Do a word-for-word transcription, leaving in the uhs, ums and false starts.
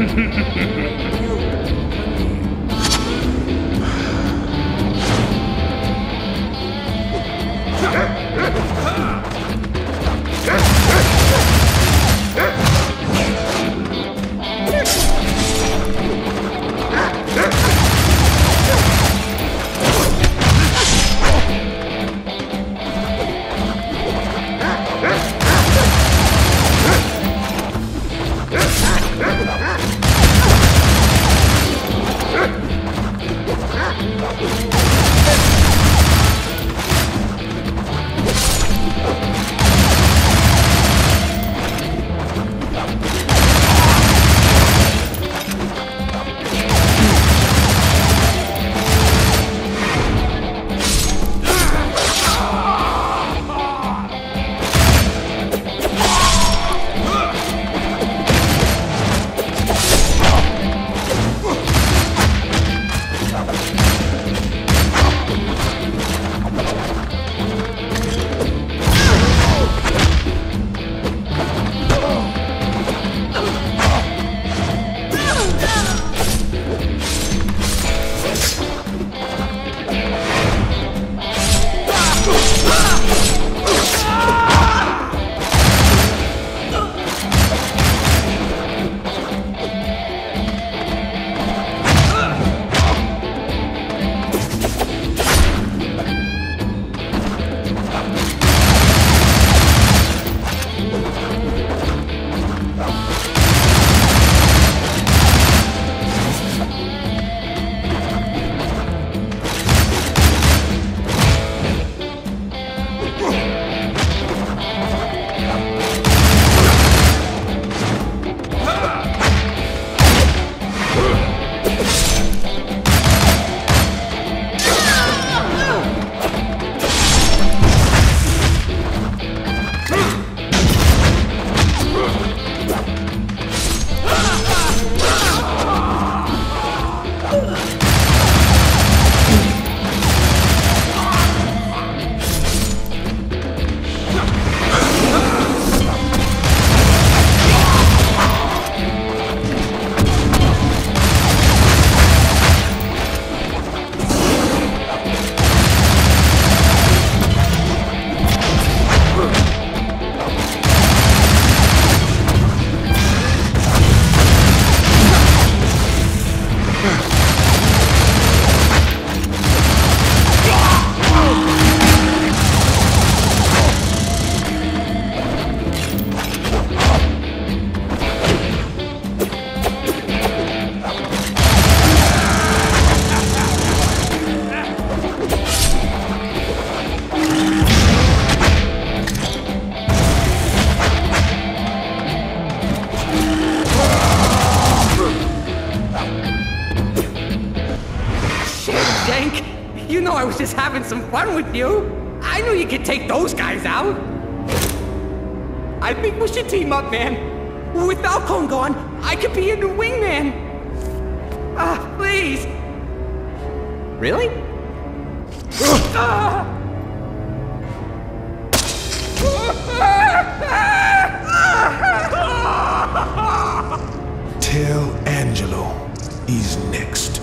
Shank, you know I was just having some fun with you. I knew you could take those guys out. I think we should team up, man. With Falcon gone, I could be a new wingman. Ah, uh, please. Really? uh. Tell Angelo he's next.